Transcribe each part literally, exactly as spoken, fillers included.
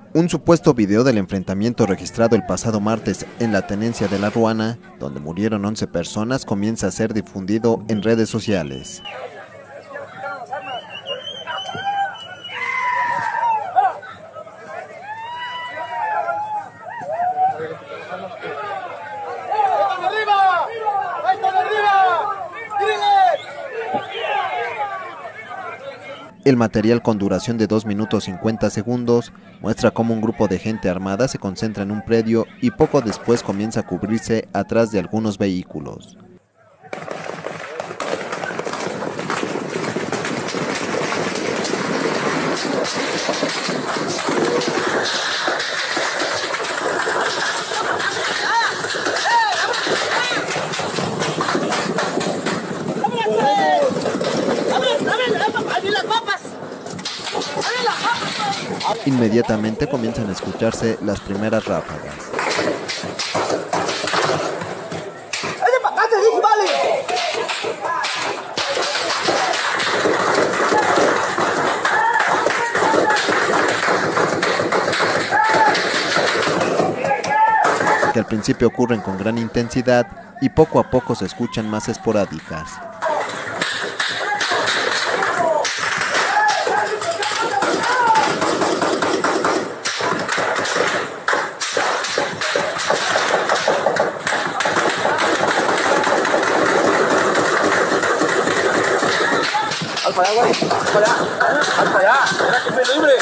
Un supuesto video del enfrentamiento registrado el pasado martes en la tenencia de La Ruana, donde murieron once personas, comienza a ser difundido en redes sociales. El material, con duración de dos minutos cincuenta segundos, muestra cómo un grupo de gente armada se concentra en un predio y poco después comienza a cubrirse atrás de algunos vehículos. Inmediatamente comienzan a escucharse las primeras ráfagas. Que al principio ocurren con gran intensidad y poco a poco se escuchan más esporádicas. Al para allá, güey. Al para allá. Al para allá. Era que estoy libre.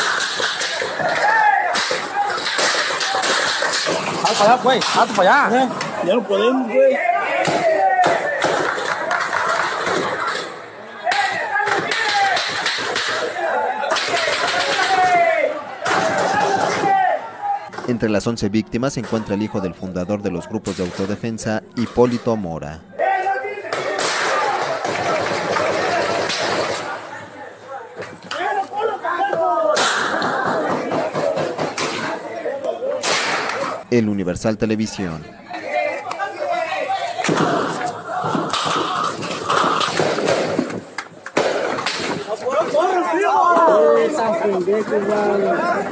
Al para allá, güey. Al para allá. Ya no podemos, güey. Entre las once víctimas se encuentra el hijo del fundador de los grupos de autodefensa, Hipólito Mora. El Universal Televisión. ¡Corre,